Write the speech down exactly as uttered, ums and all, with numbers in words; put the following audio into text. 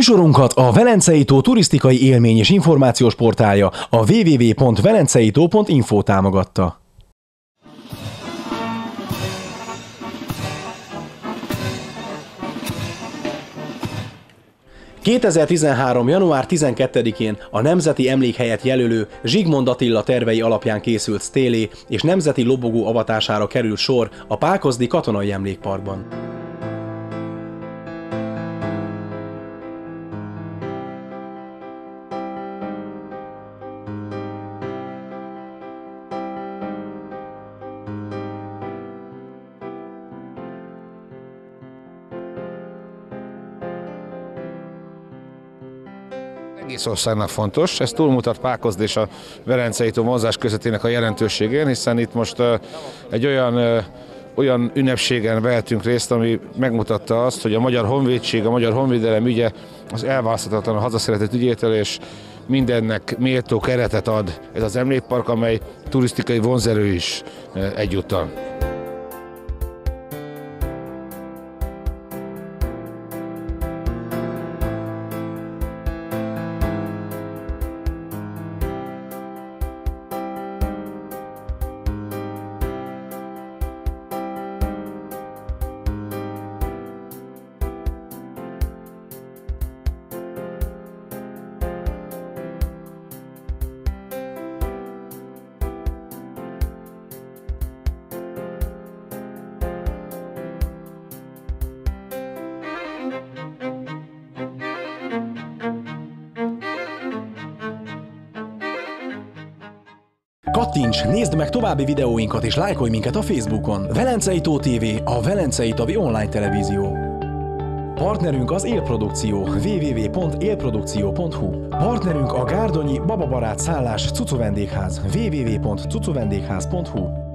Műsorunkat a Velencei tó turisztikai élmény és információs portálja, a double-u double-u double-u pont velencei tó pont info támogatta. kétezer-tizenhárom. január tizenkettedikén a Nemzeti Emlékhelyet jelölő Zsigmond Attila tervei alapján készült stélé és nemzeti lobogó avatására került sor a Pákozdi Katonai Emlékparkban. Egész országnak fontos, ez túlmutat Pákozd és a Velencei tó vonzás közöttének a jelentőségén, hiszen itt most egy olyan, olyan ünnepségen vehetünk részt, ami megmutatta azt, hogy a Magyar Honvédség, a Magyar Honvédelem ügye az elválaszthatatlan a hazaszeretet ügyétől, és mindennek méltó keretet ad ez az emlékpark, amely turisztikai vonzerő is egyúttal. Kattints, nézd meg további videóinkat és lájkolj minket a Facebookon. Velencei tó té vé, a Velencei Tavi online televízió. Partnerünk az Élprodukció, double-u double-u double-u pont élprodukció pont hu. Partnerünk a Gárdonyi Bababarát szállás Cucu vendégház, double-u double-u double-u pont cucu vendégház pont hu.